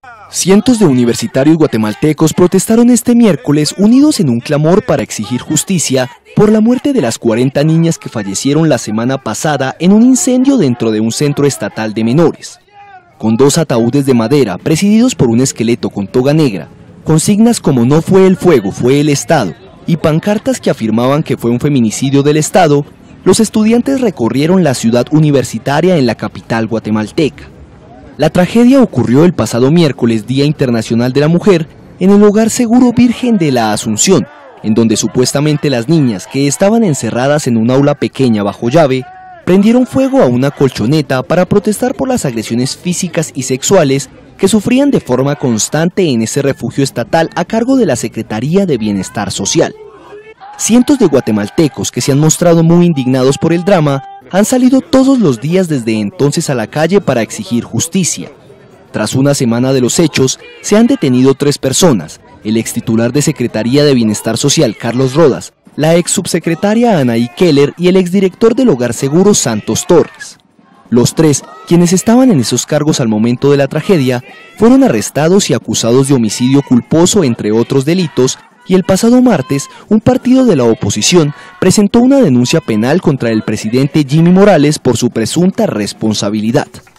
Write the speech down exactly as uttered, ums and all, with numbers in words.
Cientos de universitarios guatemaltecos protestaron este miércoles unidos en un clamor para exigir justicia por la muerte de las cuarenta niñas que fallecieron la semana pasada en un incendio dentro de un centro estatal de menores. Con dos ataúdes de madera presididos por un esqueleto con toga negra, consignas como "no fue el fuego, fue el Estado" y pancartas que afirmaban que fue un feminicidio del Estado, los estudiantes recorrieron la ciudad universitaria en la capital guatemalteca. La tragedia ocurrió el pasado miércoles, Día Internacional de la Mujer, en el Hogar Seguro Virgen de la Asunción, en donde supuestamente las niñas, que estaban encerradas en un aula pequeña bajo llave, prendieron fuego a una colchoneta para protestar por las agresiones físicas y sexuales que sufrían de forma constante en ese refugio estatal a cargo de la Secretaría de Bienestar Social. Cientos de guatemaltecos que se han mostrado muy indignados por el drama han salido todos los días desde entonces a la calle para exigir justicia. Tras una semana de los hechos, se han detenido tres personas: el ex titular de Secretaría de Bienestar Social, Carlos Rodas, la ex subsecretaria Anaí Keller y el exdirector del Hogar Seguro, Santos Torres. Los tres, quienes estaban en esos cargos al momento de la tragedia, fueron arrestados y acusados de homicidio culposo, entre otros delitos, y el pasado martes, un partido de la oposición presentó una denuncia penal contra el presidente Jimmy Morales por su presunta responsabilidad.